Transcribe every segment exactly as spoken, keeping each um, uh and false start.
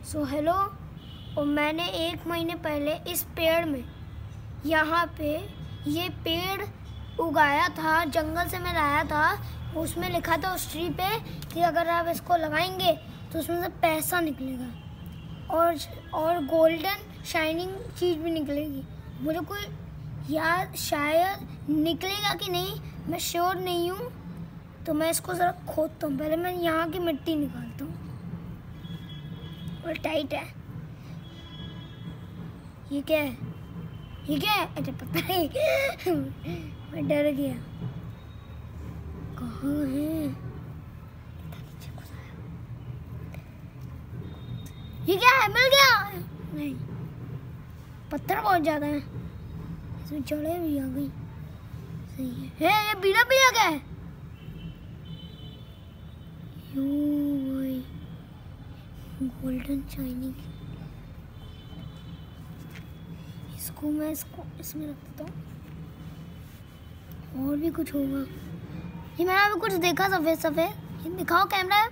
So hello, और मैंने एक महीने पहले इस पेड़ में यहाँ पे ये पेड़ उगाया था, जंगल से मैं लाया था। उसमें लिखा था उस ट्री पे कि अगर आप इसको लगाएंगे तो उसमें से पैसा निकलेगा और और गोल्डन शाइनिंग चीज़ भी निकलेगी। मुझे कोई याद शायद निकलेगा कि नहीं मैं श्योर नहीं हूँ, तो मैं इसको ज़रा खोदता हूँ। पहले मैं यहाँ की मिट्टी निकालता हूँ और टाइट है। ये क्या है? ये क्या है? अच्छा पता नहीं मैं डर गया। कहाँ है? ये क्या है? मिल गया? नहीं, पत्थर बहुत ज़्यादा है, इसमें जड़ें भी आ गई। सही है। है ये पीला पीला क्या है? Golden shining. इसको मैं इसको इसमें रख देता हूँ। और भी कुछ होगा। ये मैंने अभी कुछ देखा सफेद सफेद। ये दिखाओ कैमरा।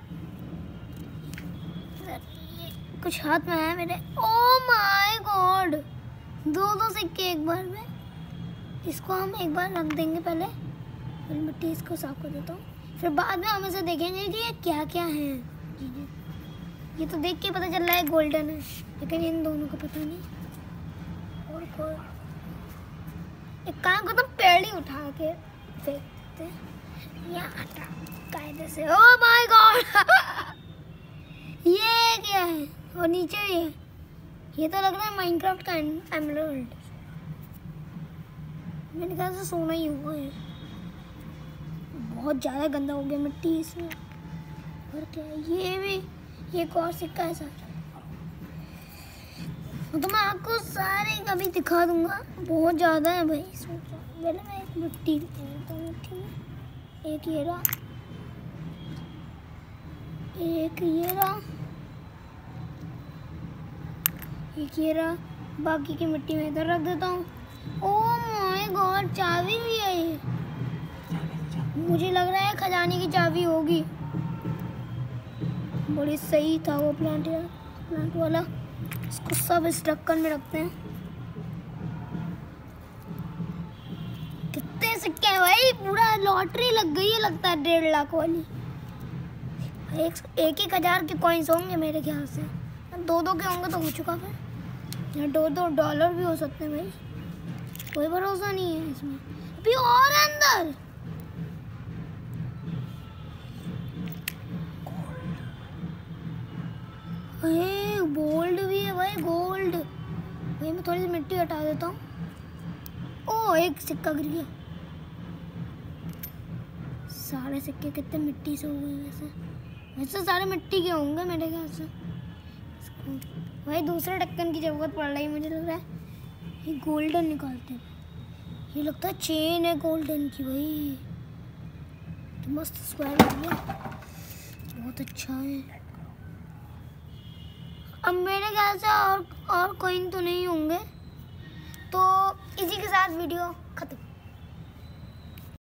कुछ हाथ में है मेरे। ओह माय गॉड, दो दो सिक्के एक बार में। इसको हम एक बार रख देंगे। पहले पहले मिट्टी इसको साफ कर देता हूँ, फिर बाद में हम इसे देखेंगे कि ये क्या क्या है। ये तो देख के पता चल रहा है गोल्डन है, लेकिन इन दोनों को पता नहीं। और कोई एक काम करता हूँ, पेड़ ही उठा के फेंकते यहाँ कायदे से। ओह माय गॉड ये क्या है? और नीचे भी है। ये तो लग रहा है माइनक्राफ्ट का एमराल्ड। मैंने कहा से सोना ही होगा। ये बहुत ज़्यादा गंदा हो गया मिट्टी इसमें। और क्या है? ये भी ये एक और सिक्का है सर। तो मैं आपको सारे कभी दिखा दूंगा, बहुत ज़्यादा है भाई इसमें। पहले मैं एक मिट्टी लेता हूँ। मिट्टी में एक ये रहा, एक ये रहा, एक ये रहा। बाकी की मिट्टी में इधर रख देता हूँ। ओह माय गॉड, चाबी भी है ये। मुझे लग रहा है खजाने की चाबी होगी। बड़ी सही था वो प्लांट प्लांट वाला। इसको सब इस ढक्कन में रखते हैं। कितने सिक्के हैं भाई, पूरा लॉटरी लग गई है लगता है, डेढ़ लाख वाली। एक एक एक हजार के कॉइन्स होंगे मेरे ख्याल से। दो दो के होंगे तो हो चुका फिर। या दो दो डॉलर भी हो सकते हैं भाई, कोई भरोसा नहीं है इसमें। अभी और अंदर गोल्ड भी है भाई, गोल्ड। भाई मैं थोड़ी सी मिट्टी हटा देता हूँ। ओह एक सिक्का गिर गया। सारे सिक्के कितने मिट्टी से हो गए वैसे। वैसे सारे मिट्टी के होंगे मेरे ख्याल से। भाई दूसरे ढक्कन की जरूरत पड़ रही है मुझे लग रहा है। ये गोल्डन निकालते हैं। ये लगता है चेन है गोल्डन की भाई। तो मस्त स्क्वायर हो गया, बहुत अच्छा है। अब मेरे ख्याल से और और कोइन तो नहीं होंगे, तो इसी के साथ वीडियो खत्म।